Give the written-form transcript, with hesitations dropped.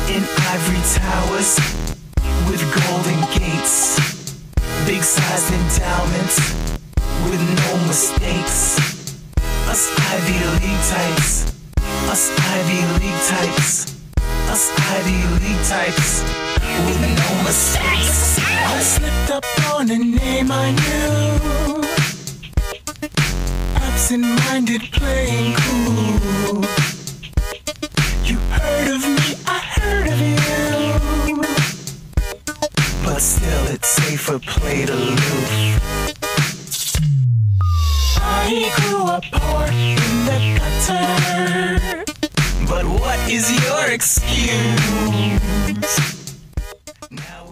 in ivory towers with golden gates, big-sized endowments with no mistakes. Us Ivy League types, us Ivy League types, us Ivy League types with no mistakes. I slipped up on a name I knew, absent-minded playing cool. You heard of me, I heard of you, but still it's safer played aloof. I grew up poor in the gutter, but what is your excuse? Now